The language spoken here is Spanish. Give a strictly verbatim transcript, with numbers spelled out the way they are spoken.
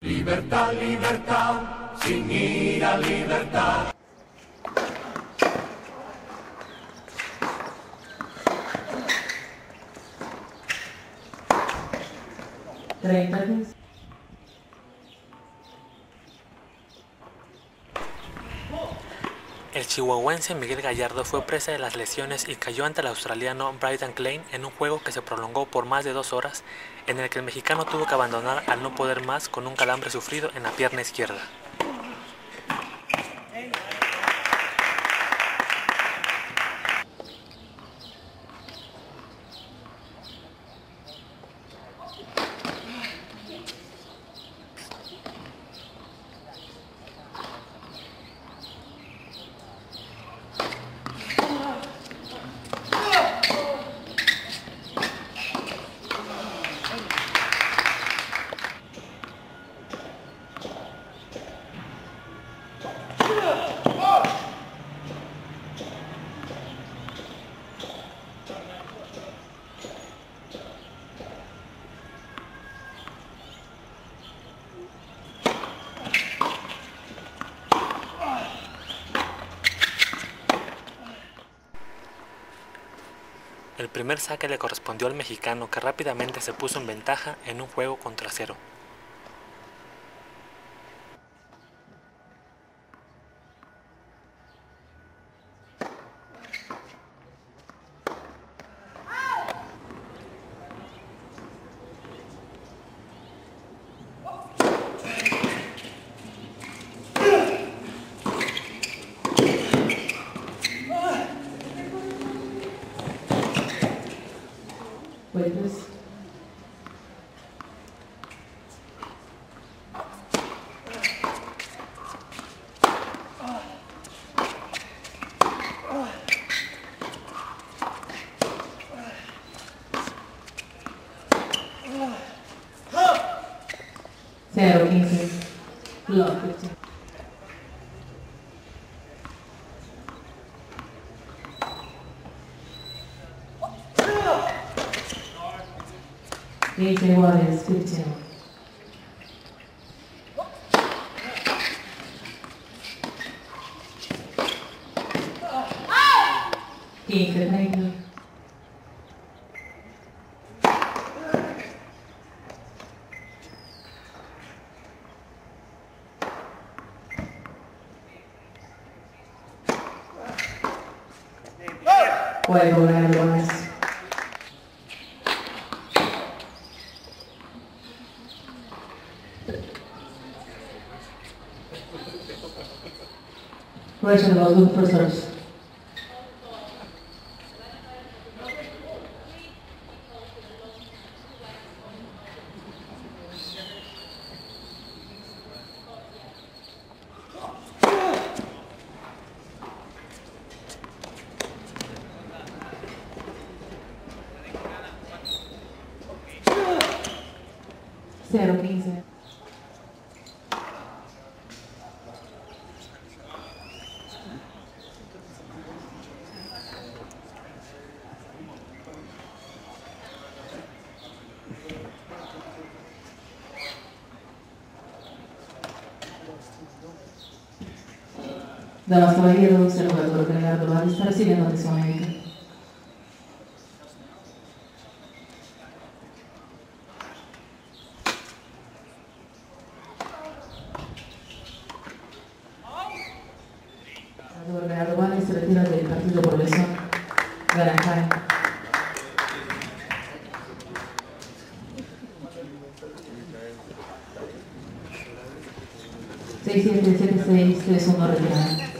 Libertad, libertad, sin ira, libertad. treinta. El chihuahuense Miguel Gallardo fue presa de las lesiones y cayó ante el australiano Bryden Klein en un juego que se prolongó por más de dos horas, en el que el mexicano tuvo que abandonar al no poder más con un calambre sufrido en la pierna izquierda. El primer saque le correspondió al mexicano, que rápidamente se puso en ventaja en un juego contra cero. Vueltas. cero quince. Block. A J Warriors fifteen. quince treinta. Juego graduados. Russian los dos profesores. cero quince. Damas caballeros, el jugador Gerardo Valdez está recibiendo atención médica. El jugador Gerardo Valdez se retira del partido por lesión. Garanjay. seis siete siete seis tres uno retirada.